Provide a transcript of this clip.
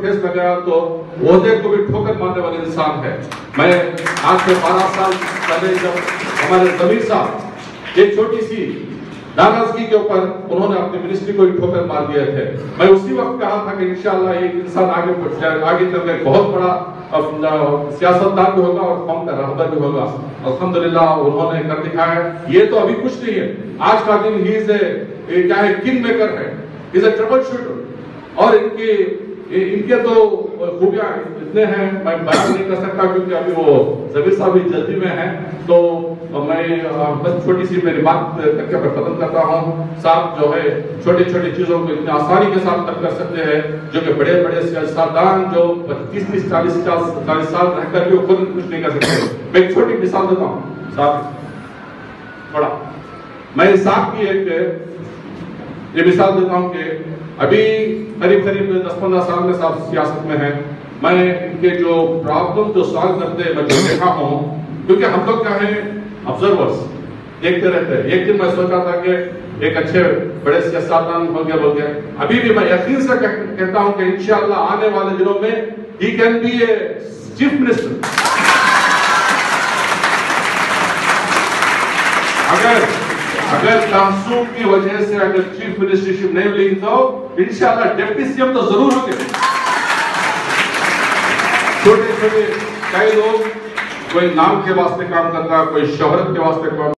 ठेस लगाया तो ओहदे को भी ठोकर मारने वाले इंसान है। मैं आज से 12 साल पहले जब हमारे जमीर साहब एक छोटी सी नाराजगी के ऊपर उन्होंने अपनी मिनिस्ट्री को ही ठोकर मार दिए थे, मैं उसी वक्त कहा था कि इंशाअल्लाह एक इंसान आगे चल के बहुत बड़ा सियासतदान भी होगा और कौम का रहबर भी होगा। अल्हम्दुलिल्लाह उन्होंने कर दिखाया। ये तो अभी कुछ नहीं है, आज का दिन ही क्या है, किंग मेकर है, इज ए ट्रबल शूटर। और इनके तो खूबियां इतने हैं मैं बयान नहीं कर सकता क्योंकि अभी वो जमीर साहब भी जल्दी में हैं, तो मैं बस छोटी सी मेरी बात करके मैं खत्म करता हूँ। साहब जो है छोटी छोटी चीजों को इतनी आसानी के साथ तक कर सकते हैं जो कि बड़े बड़े सियासतदान जो 30-40 साल रहकर भी खुद कुछ नहीं कर सकते। मैं एक छोटी मिसाल देता हूँ साहब, थोड़ा मैं साहब की एक ये मिसाल देता हूँ कि अभी करीब 10-15 साल में साहब सियासत में है। मैं इनके जो प्रॉब्लम जो सॉल्व करते मैं जो देखा हूँ, क्योंकि हम लोग क्या है ऑब्जर्वर्स देखते रहते हैं। एक दिन मैं सोचा था कि एक अच्छे बड़े सियासतदान हो गया, अभी भी मैं यकीन से कहता हूँ कि इंशाअल्लाह आने वाले दिनों में ही can be a chief minister. अगर तासुब की वजह से अगर चीफ मिनिस्टरशिप नहीं ली तो इंशाअल्लाह डिप्टी सीएम तो जरूर होंगे। छोटे छोटे कई लोग कोई नाम के वास्ते काम करता है, कोई शोहरत के वास्ते काम